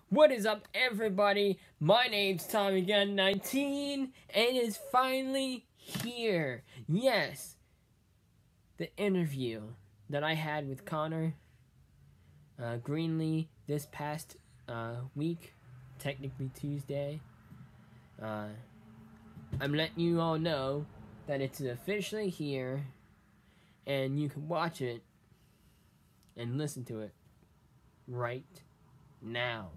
What is up, everybody? My name's TommyGun19, and it's finally here. Yes, the interview that I had with Connor Greenlee this past week, technically Tuesday. I'm letting you all know that it's officially here, and you can watch it and listen to it right now.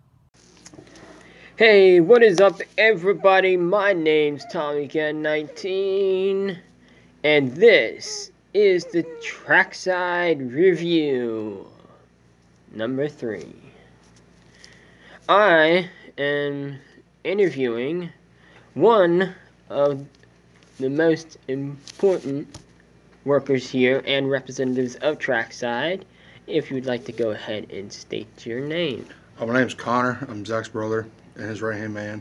Hey, what is up, everybody? My name's TommyGun19, and this is the Trackside Review number 3. I am interviewing one of the most important workers here and representatives of Trackside. If you'd like to go ahead and state your name. My name's Connor. I'm Zach's brother and his right-hand man.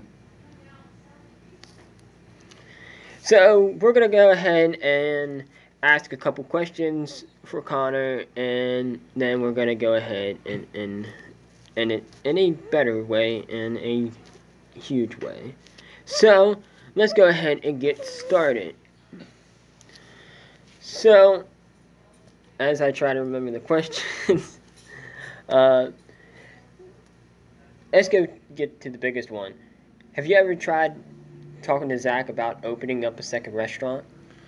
So we're going to go ahead and ask a couple questions for Connor, and then we're going to go ahead and in a better way, in a huge way. So let's go ahead and get started. So, as I try to remember the questions, let's go get to the biggest one. Have you ever tried talking to Zach about opening up a second restaurant?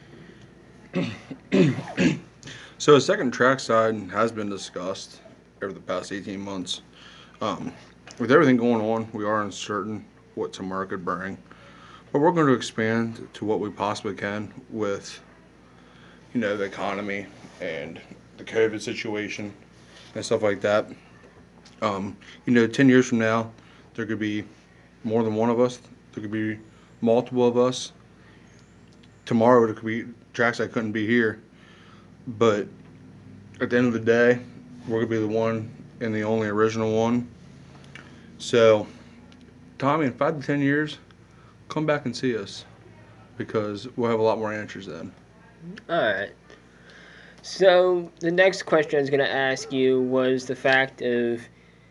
So a second trackside has been discussed over the past 18 months. With everything going on, we are uncertain what tomorrow could bring. But we're going to expand to what we possibly can with, the economy and the COVID situation and stuff like that. 10 years from now, there could be more than one of us. There could be multiple of us. Tomorrow, it could be Trackside couldn't be here. But at the end of the day, we're going to be the one and the only original one. So, Tommy, in 5 to 10 years, come back and see us because we'll have a lot more answers then. Alright. So, the next question I was going to ask you was the fact of,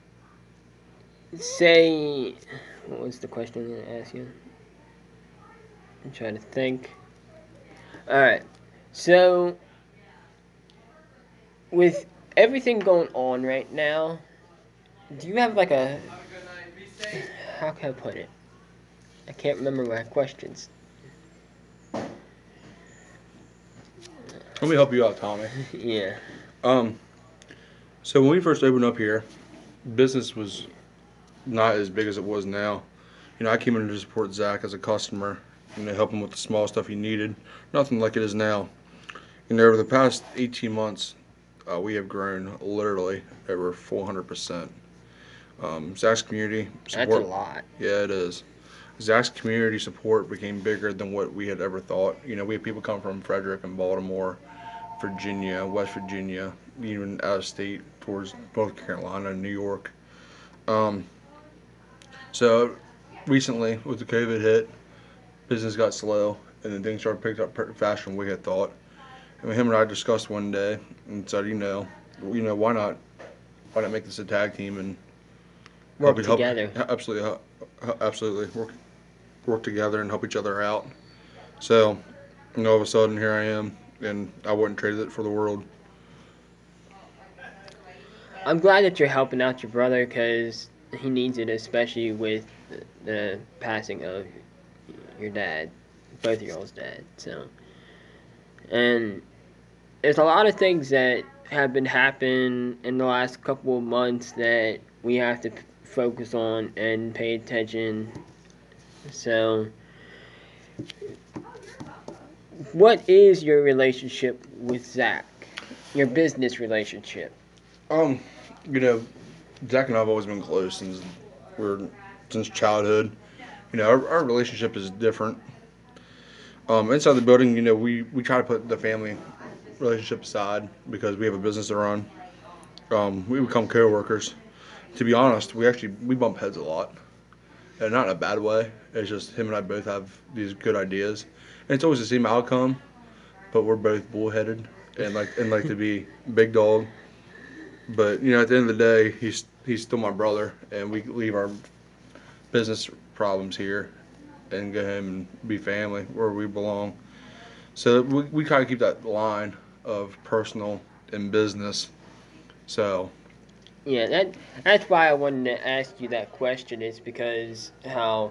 say, what was the question I'm going to ask you? I'm trying to think. Alright. So, with everything going on right now, do you have like a, how can I put it? I can't remember my questions. Let me help you out, Tommy. Yeah. So when we first opened up here, business was not as big as it was now. I came in to support Zach as a customer and to help him with the small stuff he needed. Nothing like it is now. Over the past 18 months, we have grown literally over 400%. Zach's community support. That's a lot. Yeah, it is. Zach's community support became bigger than what we had ever thought. We had people come from Frederick and Baltimore, Virginia, West Virginia, even out of state towards North Carolina and New York. So recently, with the COVID hit, business got slow, and then things started picking up pretty faster than we had thought. And him and I discussed one day and said, why not make this a tag team and work together? Absolutely, work together and help each other out. So, all of a sudden, here I am, and I wouldn't trade it for the world. I'm glad that you're helping out your brother because he needs it, especially with the passing of your dad, both of y'all's dad. So, and there's a lot of things that have been happening in the last couple of months that we have to focus on and pay attention. So, what is your relationship with Zach? Your business relationship? Zach and I have always been close since childhood. Our relationship is different. Inside the building, we try to put the family relationship aside because we have a business to run. We become co-workers. To be honest, we bump heads a lot, and not in a bad way. It's just him and I both have these good ideas, and it's always the same outcome. But we're both bullheaded and like to be big dog. But you know, at the end of the day, he's still my brother, and we leave our business problems here and go home and be family where we belong. So we kind of keep that line of personal and business. So Yeah, that's why I wanted to ask you that question. Is because how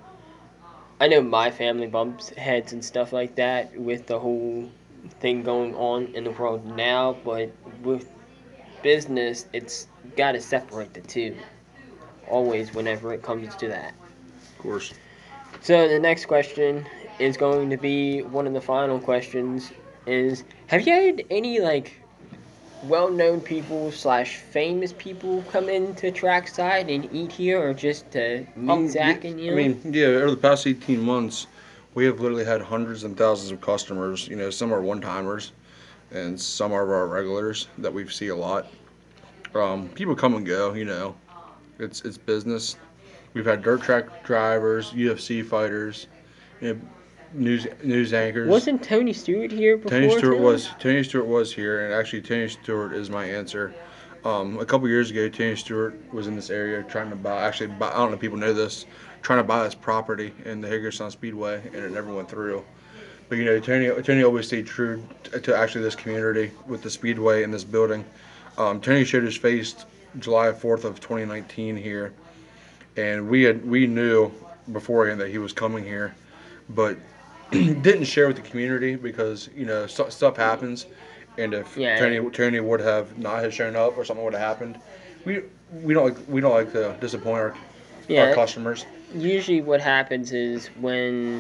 I know my family bumps heads and stuff like that with the whole thing going on in the world now, but with business, it's got to separate the two always whenever it comes to that. of course, So the next question is going to be one of the final questions. Is have you had any like well-known people slash famous people come into Trackside and eat here, or just to meet yeah, Zach and I you? mean, yeah, over the past 18 months, we have literally had hundreds and thousands of customers. You know, some are one timers, and some are our regulars that we see a lot. People come and go. You know, it's business. We've had dirt track drivers, UFC fighters, you know, news anchors. Wasn't Tony Stewart here before too? Tony Stewart was here, and actually Tony Stewart is my answer. A couple years ago, Tony Stewart was in this area trying to buy. Actually, I don't know if people know this, trying to buy this property in the Hagerstown Speedway, and it never went through. But you know, Tony always stayed true to actually this community with the Speedway and this building. Tony showed his face July 4th of 2019 here, and we knew beforehand that he was coming here, but didn't share with the community because you know stuff happens, and if Yeah, Tony would have not have shown up or something would have happened, we we don't like to disappoint our yeah. customers. Usually, what happens is when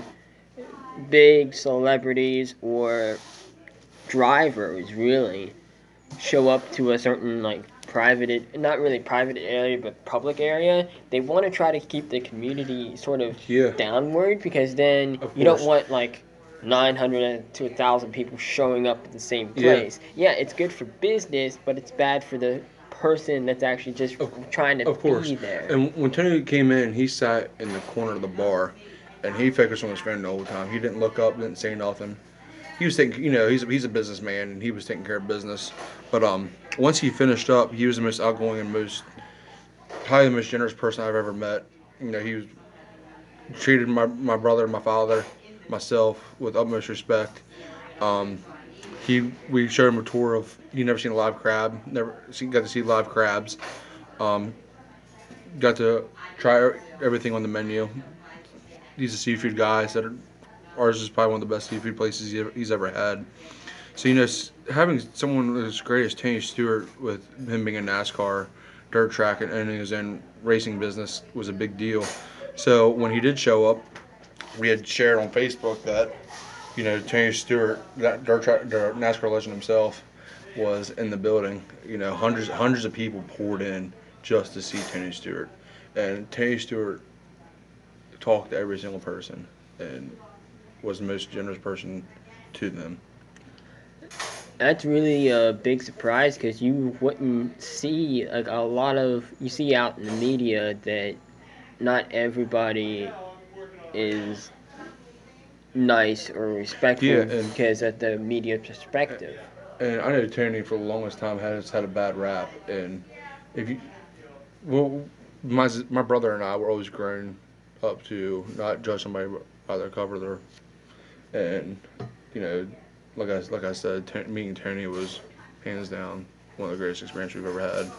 big celebrities or drivers really show up to a certain like private, not really private area, but public area, they want to try to keep the community sort of Yeah, downward because then of you don't course. want like 900 to 1,000 people showing up at the same Yeah, place. Yeah, it's good for business, but it's bad for the person that's actually just of, trying to of course. be there. And when Tony came in, he sat in the corner of the bar, and he focused on his phone the whole time. He didn't look up, didn't say nothing. He was taking, you know, he's a businessman, and he was taking care of business. But once he finished up, he was the most outgoing and probably the most generous person I've ever met. You know, he was treated my brother, my father, myself with utmost respect. Um, we showed him a tour of he never seen a live crab, got to see live crabs. Um, got to try everything on the menu. He's a seafood guy. Said ours is probably one of the best seafood places he's ever had. So you know, having someone as great as Tony Stewart, with him being a NASCAR dirt track and owning his own racing business, was a big deal. So when he did show up, we had shared on Facebook that you know Tony Stewart, that dirt track, the NASCAR legend himself, was in the building. You know, hundreds of people poured in just to see Tony Stewart, and Tony Stewart talked to every single person and was the most generous person to them. That's really a big surprise because you wouldn't see like a lot of you see out in the media that not everybody is nice or Yeah, respectful because of the media perspective. and I know Tony for the longest time has had a bad rap, and if you well, my brother and I were always grown up to not judge somebody by their cover there, and you know, like I said, meeting Tony was hands down one of the greatest experiences we've ever had.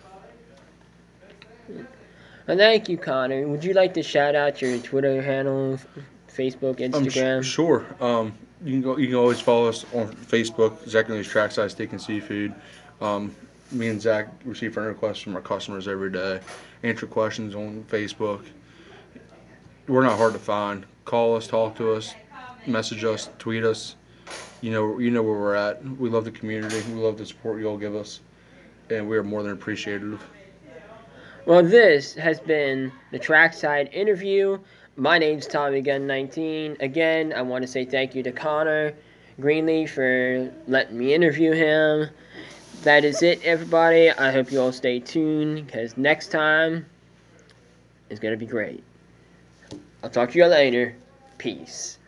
And thank you, Connor. Would you like to shout out your Twitter handle, Facebook, Instagram? Sure. You can always follow us on Facebook, Zach and Lee's Trackside Steak and Seafood. Um, me and Zach receive friend requests from our customers every day. Answer questions on Facebook. We're not hard to find. Call us, talk to us, message us, tweet us. You know where we're at. We love the community. We love the support you all give us, and we are more than appreciative. Well, this has been the Trackside interview. My name's Tommy Gun 19. Again, I want to say thank you to Connor Greenlee for letting me interview him. That is it, everybody. I hope you all stay tuned because next time is going to be great. I'll talk to you later. Peace.